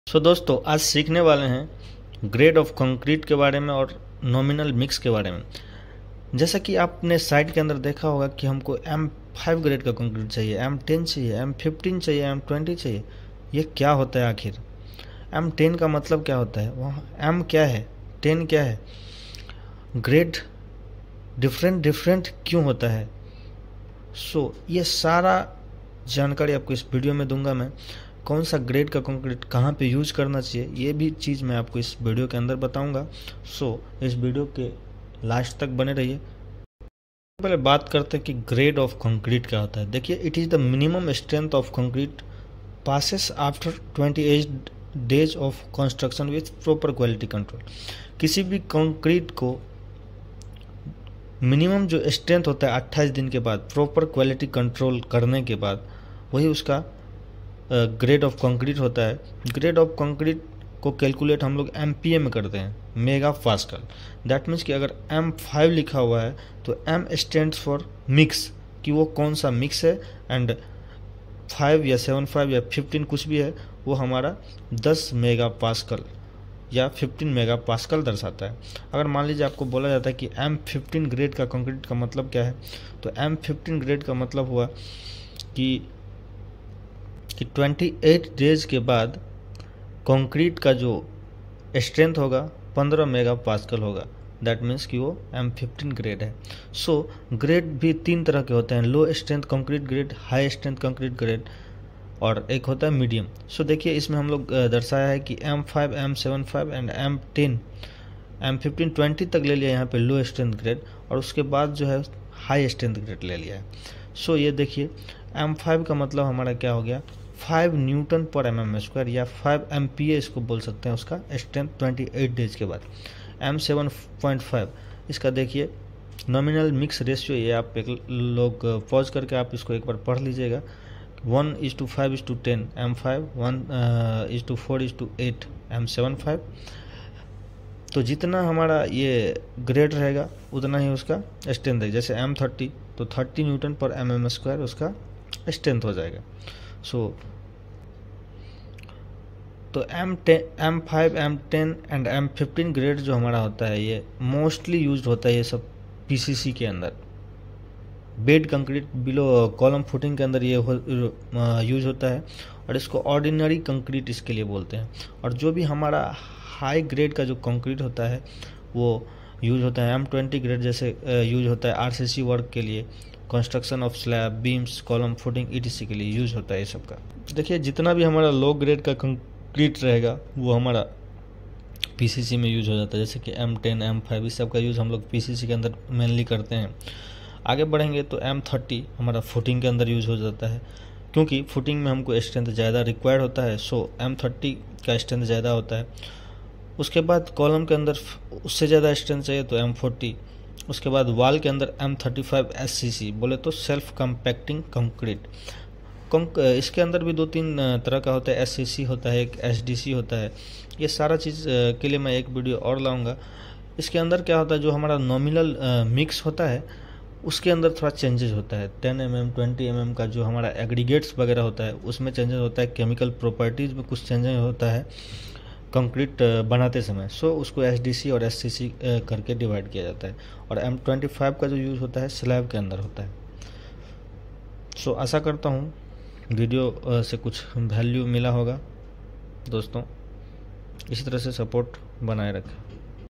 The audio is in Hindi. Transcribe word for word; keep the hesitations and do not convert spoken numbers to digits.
सो so, दोस्तों आज सीखने वाले हैं ग्रेड ऑफ कंक्रीट के बारे में और नॉमिनल मिक्स के बारे में। जैसा कि आपने साइट के अंदर देखा होगा कि हमको एम फाइव ग्रेड का कंक्रीट चाहिए, एम टेन चाहिए, एम फिफ्टीन चाहिए, एम ट्वेंटी चाहिए। ये क्या होता है आखिर? एम टेन का मतलब क्या होता है? वहाँ एम क्या है, टेन क्या है, ग्रेड डिफरेंट डिफरेंट क्यों होता है? सो so, ये सारा जानकारी आपको इस वीडियो में दूंगा मैं। कौन सा ग्रेड का कंक्रीट कहाँ पे यूज करना चाहिए ये भी चीज़ मैं आपको इस वीडियो के अंदर बताऊंगा। सो so, इस वीडियो के लास्ट तक बने रहिए। पहले बात करते हैं कि ग्रेड ऑफ कंक्रीट क्या होता है। देखिए, it is the minimum strength of concrete passes after twenty eight days of construction with proper quality control. किसी भी कंक्रीट को मिनिमम जो स्ट्रेंथ होता है अट्ठाईस दिन के बाद प्रॉपर क्वालिटी कंट्रोल करने के बाद वही उसका ग्रेड ऑफ कंक्रीट होता है। ग्रेड ऑफ कंक्रीट को कैलकुलेट हम लोग एम पी ए में करते हैं, मेगा पास्कल। दैट मीन्स कि अगर एम फाइव लिखा हुआ है तो एम स्टैंड्स फॉर मिक्स, कि वो कौन सा मिक्स है, एंड फाइव या सेवन फाइव या फिफ्टीन कुछ भी है वो हमारा दस मेगा पास्कल या फिफ्टीन मेगा पास्कल दर्शाता है। अगर मान लीजिए आपको बोला जाता है कि एम फिफ्टीन ग्रेड का कंक्रीट का मतलब क्या है, तो एम फिफ्टीन ग्रेड का मतलब हुआ कि कि अट्ठाईस डेज के बाद कंक्रीट का जो स्ट्रेंथ होगा पंद्रह मेगा पास्कल होगा। दैट मीन्स कि वो एम फिफ्टीन ग्रेड है। सो so, ग्रेड भी तीन तरह के होते हैं, low strength concrete grade, high strength concrete grade और एक होता है मीडियम। सो so, देखिए इसमें हम लोग दर्शाया है कि M five, M seven five and M ten, M fifteen twenty तक ले लिया यहाँ पे लो स्ट्रेंथ ग्रेड, और उसके बाद जो है हाई स्ट्रेंथ ग्रेड ले लिया है। सो so, ये देखिए एम फाइव का मतलब हमारा क्या हो गया, फाइव न्यूटन पर एम एम स्क्वायर या फाइव एम पी ए इसको बोल सकते हैं उसका स्ट्रेंथ अट्ठाईस डेज के बाद। एम सेवन पॉइंट फाइव इसका देखिए नॉमिनल मिक्स रेशियो, ये आप एक लोग पॉज करके आप इसको एक बार पढ़ लीजिएगा। One is to five is to ten M five, one is to four is to eight M seven five. तो जितना हमारा ये ग्रेड रहेगा उतना ही उसका स्ट्रेंथ है। जैसे एम थर्टी तो थर्टी न्यूटन पर एम एम स्क्वायर उसका स्ट्रेंथ हो जाएगा। सो so, तो M ten, M five, M ten and M fifteen grade जो हमारा होता है ये मोस्टली यूज्ड होता है ये सब पी सी सी के अंदर, bed concrete below column footing के अंदर ये यूज होता है, और इसको ऑर्डिनरी कंक्रीट इसके लिए बोलते हैं। और जो भी हमारा हाई ग्रेड का जो कंक्रीट होता है वो यूज होता है एम ट्वेंटी ग्रेड, जैसे यूज होता है आर सी सी वर्क के लिए, construction of slab, beams, column footing E T C के लिए यूज होता है ये सब का। देखिए जितना भी हमारा लो ग्रेड का कंक्रीट रहेगा वो हमारा पी सी सी में यूज हो जाता है। जैसे कि एम टेन, एम फाइव इस सब का यूज हम लोग पी सी सी के अंदर मेनली करते हैं। आगे बढ़ेंगे तो एम थर्टी हमारा फुटिंग के अंदर यूज हो जाता है, क्योंकि फुटिंग में हमको स्ट्रेंथ ज़्यादा रिक्वायर्ड होता है। सो एम थर्टी का स्ट्रेंथ ज़्यादा होता है। उसके बाद कॉलम के अंदर उससे ज़्यादा स्ट्रेंथ चाहिए तो एम फोर्टी। उसके बाद वॉल के अंदर M thirty five S C C, बोले तो सेल्फ कम्पैक्टिंग कंक्रीट। इसके अंदर भी दो तीन तरह का होता है, एस सी सी होता है, एक एस डी सी होता है। ये सारा चीज़ के लिए मैं एक वीडियो और लाऊंगा। इसके अंदर क्या होता है, जो हमारा नॉमिनल मिक्स होता है उसके अंदर थोड़ा चेंजेस होता है। Ten M M, twenty M M का जो हमारा एग्रीगेट्स वगैरह होता है उसमें चेंजेस होता है, केमिकल प्रॉपर्टीज़ में कुछ चेंजेस होता है कंक्रीट बनाते समय। सो so, उसको एस डी सी और एस सी सी करके डिवाइड किया जाता है। और एम ट्वेंटी फाइव का जो यूज़ होता है स्लैब के अंदर होता है। सो so, आशा करता हूँ वीडियो से कुछ वैल्यू मिला होगा दोस्तों। इसी तरह से सपोर्ट बनाए रखें।